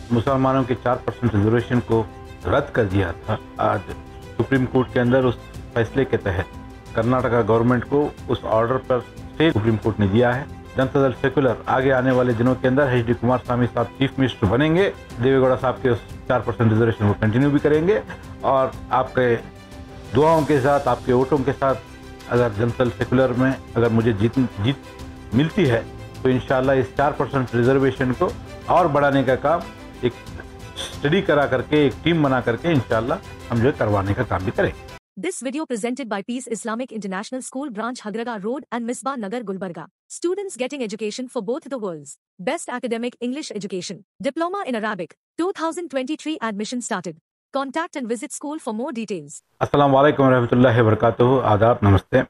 मुसलमानों के 4% रिजर्वेशन को रद्द कर दिया था, आज सुप्रीम कोर्ट के अंदर उस फैसले के तहत कर्नाटका गवर्नमेंट को उस ऑर्डर पर स्टे सुप्रीम कोर्ट ने दिया है। जनता दल सेक्युलर आगे आने वाले दिनों के अंदर एच डी कुमारस्वामी साहब चीफ मिनिस्टर बनेंगे, देवेगौड़ा साहब के उस 4% रिजर्वेशन को कंटिन्यू भी करेंगे और आपके दुआओं के साथ, आपके वोटों के साथ अगर जनता दल सेक्युलर में अगर मुझे जीत मिलती है तो इंशाल्लाह इस 4% रिजर्वेशन को और बढ़ाने का काम एक स्टडी करा करके, एक टीम बना करके इंशाल्लाह हम जो करवाने का काम भी करेंगे। This video presented by Peace Islamic International School Branch Hagraga Road and Misbah Nagar Gulbarga. Students getting education for both the worlds. Best academic English education. Diploma in Arabic. 2023 admission started. Contact and visit school for more details. अस्सलाम वालेकुम रहमतुल्लाहि व बरकातुहू। आदाब, नमस्ते।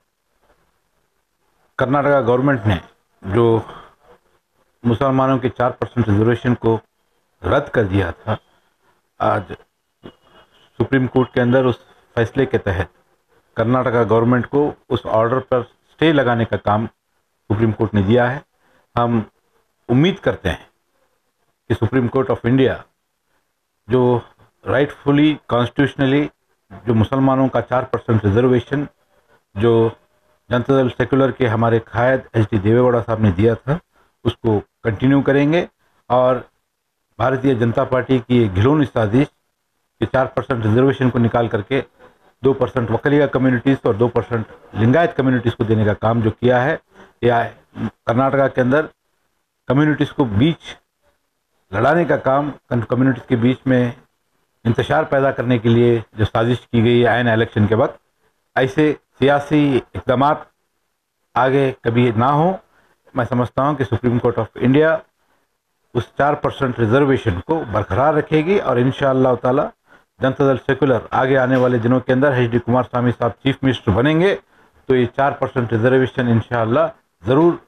Karnataka government ने जो मुसलमानों के 4% रिजर्वेशन को रद्द कर दिया था, आज सुप्रीम कोर्ट के अंदर उस फैसले के तहत कर्नाटका गवर्नमेंट को उस ऑर्डर पर स्टे लगाने का काम सुप्रीम कोर्ट ने दिया है। हम उम्मीद करते हैं कि सुप्रीम कोर्ट ऑफ इंडिया जो राइटफुली, कॉन्स्टिट्यूशनली जो मुसलमानों का 4% रिजर्वेशन जो जनता दल सेक्युलर के हमारे कायद एच डी देवेगौड़ा साहब ने दिया था, उसको कंटिन्यू करेंगे और भारतीय जनता पार्टी की एक घिनौनी साजिश कि 4% रिजर्वेशन को निकाल करके 2% वकलिया कम्युनिटीज़ और 2% लिंगायत कम्युनिटीज़ को देने का काम जो किया है, या कर्नाटका के अंदर कम्युनिटीज़ को बीच लड़ाने का काम, कम्युनिटीज़ के बीच में इंतशार पैदा करने के लिए जो साजिश की गई है आइन इलेक्शन के वक्त, ऐसे सियासी इक़दाम आगे कभी ना हो। मैं समझता हूँ कि सुप्रीम कोर्ट ऑफ इंडिया उस 4% रिजर्वेशन को बरकरार रखेगी और इंशाअल्लाह ताला जनता दल सेक्युलर आगे आने वाले दिनों के अंदर एच डी कुमारस्वामी साहब चीफ मिनिस्टर बनेंगे तो ये 4% रिजर्वेशन इंशाअल्लाह ज़रूर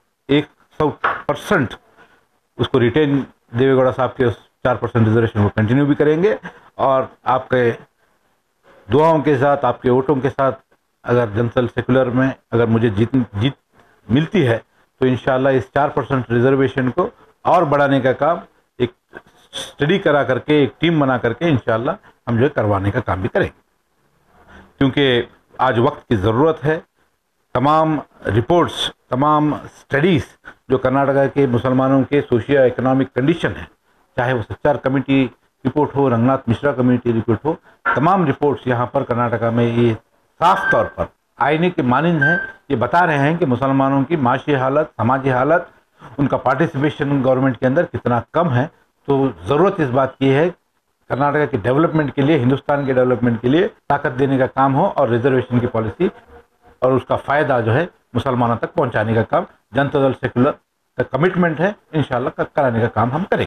100% उसको रिटेन देवेगौड़ा साहब के उस 4% रिजर्वेशन को कंटिन्यू भी करेंगे और आपके दुआओं के साथ, आपके वोटों के साथ अगर जनता दल सेक्युलर में अगर मुझे जीत मिलती है तो इंशाअल्लाह इस 4% रिजर्वेशन को और बढ़ाने का काम एक स्टडी करा करके, एक टीम बना करके इंशाअल्लाह हम जो करवाने का काम भी करेंगे, क्योंकि आज वक्त की ज़रूरत है। तमाम रिपोर्ट्स, तमाम स्टडीज़ जो कर्नाटका के मुसलमानों के सोशियो इकोनॉमिक कंडीशन है, चाहे वो सच्चार कमेटी रिपोर्ट हो, रंगनाथ मिश्रा कमेटी रिपोर्ट हो, तमाम रिपोर्ट्स यहाँ पर कर्नाटका में ये साफ तौर पर आईने के मानंद हैं। ये बता रहे हैं कि मुसलमानों की माशी हालत, समाजी हालत, उनका पार्टिसिपेशन गवर्नमेंट के अंदर कितना कम है। तो ज़रूरत इस बात की है कर्नाटका के डेवलपमेंट के लिए, हिंदुस्तान के डेवलपमेंट के लिए ताकत देने का काम हो और रिजर्वेशन की पॉलिसी और उसका फ़ायदा जो है मुसलमानों तक पहुंचाने का काम जनता दल सेक्युलर का कमिटमेंट है। इंशाअल्लाह कराने का काम हम करेंगे।